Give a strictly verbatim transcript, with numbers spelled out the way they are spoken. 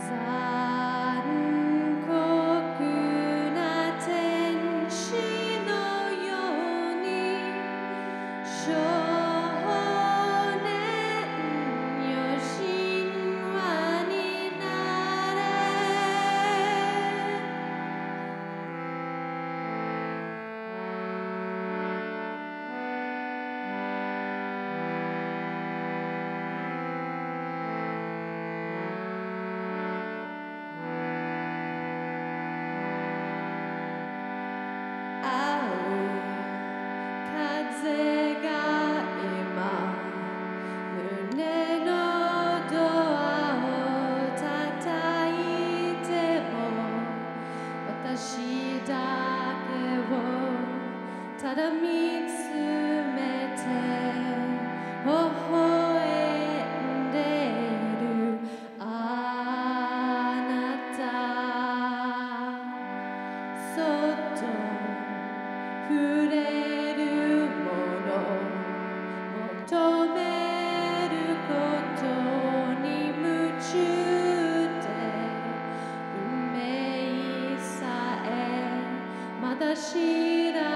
残酷な天使のように少年よ神話になれ青い風が今胸のドアを叩いても私だけをただ見つめて微笑んでいるあなたそっと触れるもの求めることに夢中で運命さえまだ知ら